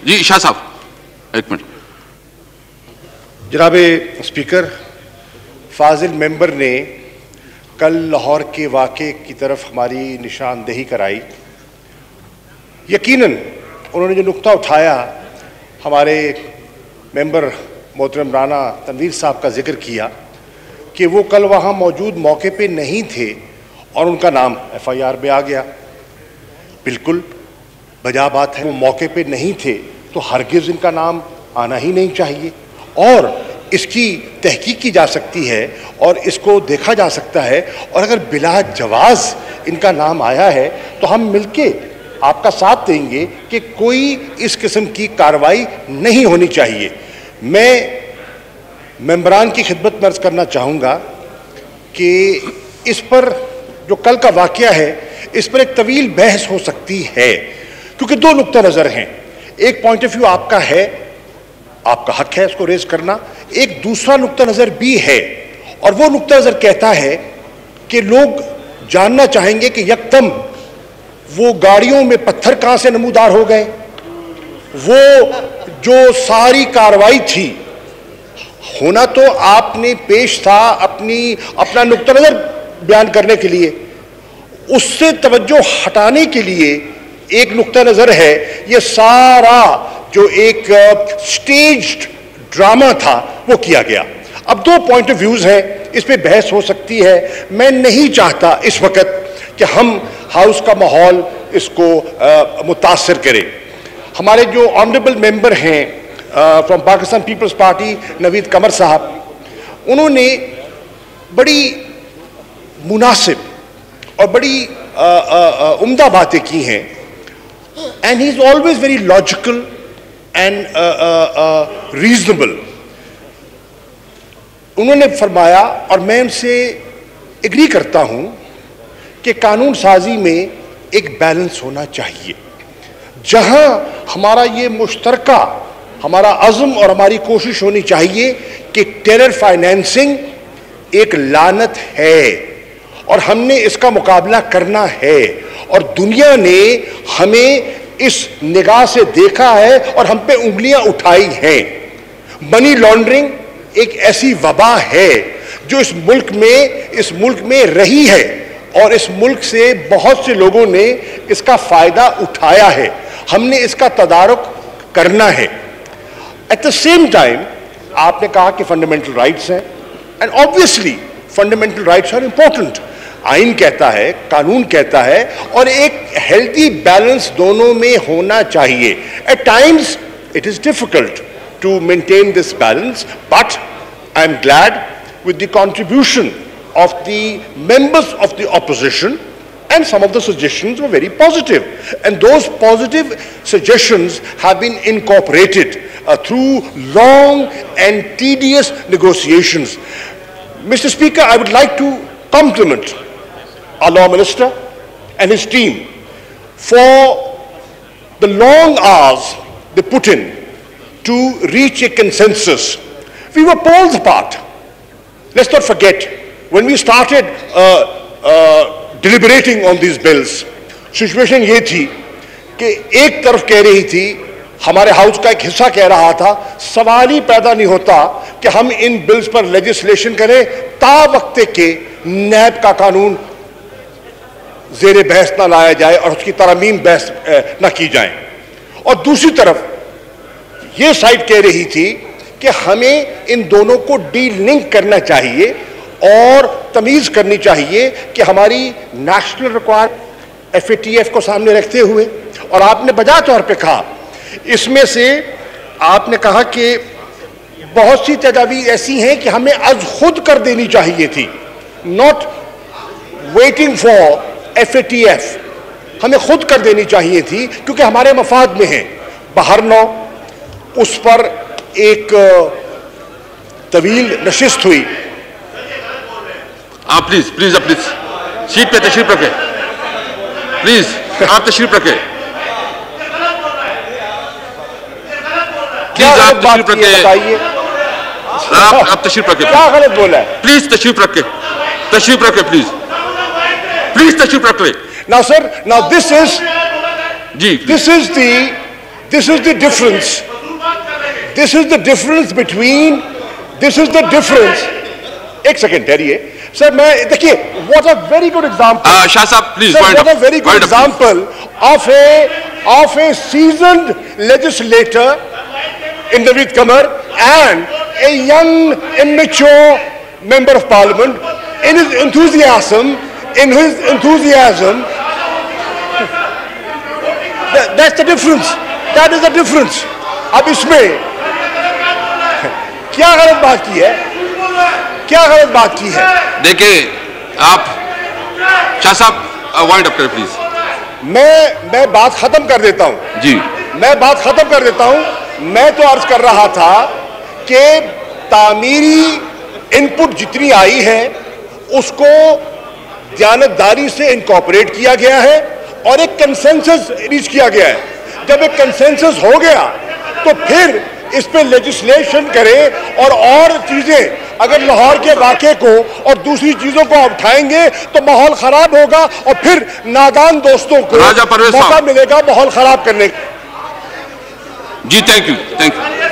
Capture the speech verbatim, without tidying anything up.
जी शाह साहब एक मिनट। जनाब स्पीकर, फाजिल मेंबर ने कल लाहौर के वाक़े की तरफ हमारी निशानदेही कराई। यकीनन उन्होंने जो नुक्ता उठाया, हमारे मेंबर मोहतरम राना तनवीर साहब का जिक्र किया कि वो कल वहाँ मौजूद मौके पे नहीं थे और उनका नाम एफ आई आर में आ गया। बिल्कुल बजा बात है, वो मौके पे नहीं थे तो हरगिज़ इनका नाम आना ही नहीं चाहिए और इसकी तहकीक की जा सकती है और इसको देखा जा सकता है। और अगर बिला जवाज़ इनका नाम आया है तो हम मिलके आपका साथ देंगे कि कोई इस किस्म की कार्रवाई नहीं होनी चाहिए। मैं मेंबरान की खिदमत में अर्ज़ करना चाहूँगा कि इस पर जो कल का वाक़या है, इस पर एक तवील बहस हो सकती है क्योंकि दो नुक्ता नज़र हैं। एक पॉइंट ऑफ व्यू आपका है, आपका हक है इसको रेज करना। एक दूसरा नुक्ता नज़र भी है और वो नुक्ता नज़र कहता है कि लोग जानना चाहेंगे कि यकदम वो गाड़ियों में पत्थर कहाँ से नमूदार हो गए। वो जो सारी कार्रवाई थी, होना तो आपने पेश था अपनी अपना नुक्ता नज़र बयान करने के लिए, उससे तवज्जो हटाने के लिए एक नुक्ता नज़र है। ये सारा जो एक स्टेज्ड ड्रामा था वो किया गया। अब दो पॉइंट ऑफ व्यूज हैं, इस पे बहस हो सकती है। मैं नहीं चाहता इस वक्त कि हम हाउस का माहौल इसको मुतासर करें। हमारे जो ऑनरेबल मेंबर हैं फ्रॉम पाकिस्तान पीपल्स पार्टी नवीद कमर साहब, उन्होंने बड़ी मुनासिब और बड़ी उम्दा बातें की हैं and he is always very logical and reasonable. उन्होंने फरमाया और मैं उनसे एग्री करता हूं कि कानून साजी में एक बैलेंस होना चाहिए, जहां हमारा ये मुश्तरका हमारा अज़्म और हमारी कोशिश होनी चाहिए कि टेरर फाइनेंसिंग एक लानत है और हमने इसका मुकाबला करना है और दुनिया ने हमें इस निगाह से देखा है और हम पे उंगलियां उठाई हैं। मनी लॉन्ड्रिंग एक ऐसी वबा है जो इस मुल्क में इस मुल्क में रही है और इस मुल्क से बहुत से लोगों ने इसका फायदा उठाया है। हमने इसका तदारुक करना है। एट द सेम टाइम आपने कहा कि फंडामेंटल राइट्स हैं and obviously fundamental rights are important. आइन कहता है, कानून कहता है और एक हेल्थी बैलेंस दोनों में होना चाहिए। At times it is difficult to maintain this balance, but I am glad with the contribution of the members of the opposition, and some of the suggestions were very positive, and those positive suggestions have been incorporated uh, through long and tedious negotiations. Mister Speaker, I would like to compliment our Law Minister and his team for the long hours they put in to reach a consensus. We were poles apart. Let's not forget, when we started uh, uh, deliberating on these bills, situation ये थी कि एक तरफ कह रही थी, हमारे house का एक हिस्सा कह रहा था, सवाल ही पैदा नहीं होता कि हम इन बिल्स पर लेजिस्लेशन करें ता वक्त के नैब का कानून जेर बहस ना लाया जाए और उसकी तरमीम बहस ना की जाए। और दूसरी तरफ ये साइड कह रही थी कि हमें इन दोनों को डीलिंक करना चाहिए और तमीज करनी चाहिए कि हमारी national requirement F A T F को सामने रखते हुए, और आपने बजा तौर पे कहा, इसमें से आपने कहा कि बहुत सी तजावीज़ ऐसी हैं कि हमें आज खुद कर देनी चाहिए थी, not waiting for F A T F, हमें खुद कर देनी चाहिए थी क्योंकि हमारे मफाद में है। बाहर नौ उस पर एक तवील नशिस्त हुई। आप प्लीज प्लीज अपनी सीट पे तशरीफ रखें, प्लीज आप तशरीफ रखें, प्लीज आप तशरीफ रखें, आप आप तशरीफ रखें, क्या गलत बोला है? प्लीज तशरीफ रखें, तशरीफ रखें, प्लीज प्लीज तशरीफ रखें। Now sir, now this is जी this is the This is the difference. This is the difference between. This is the difference. एक सेकेंड ठहरिए सर, मैं देखिए what a very good example. Uh, Shah Saab, please. Sir, Point what up. a very good Point up, example of a of a seasoned legislator in Naveed Qamar and a young immature member of parliament in his enthusiasm in his enthusiasm that, that's the difference. That is the difference. अब इसमें क्या गलत बात की है, क्या गलत बात की है? देखिए आप शाह साहब वाइंड अप करें प्लीज। मैं मैं बात खत्म कर देता हूं जी, मैं बात खत्म कर देता हूं। मैं तो अर्ज कर रहा था कि तामीरी इनपुट जितनी आई है उसको दयानतदारी से इनकॉर्पोरेट किया गया है और एक कंसेंसस रीच किया गया है। जब एक कंसेंसस हो गया तो फिर इस पे लेजिस्लेशन करें और और चीजें अगर लाहौर के वाक़े को और दूसरी चीजों को उठाएंगे तो माहौल खराब होगा और फिर नादान दोस्तों को राजा परवेज मौका साहब मिलेगा माहौल खराब करने का। जी, थैंक यू, थैंक यू।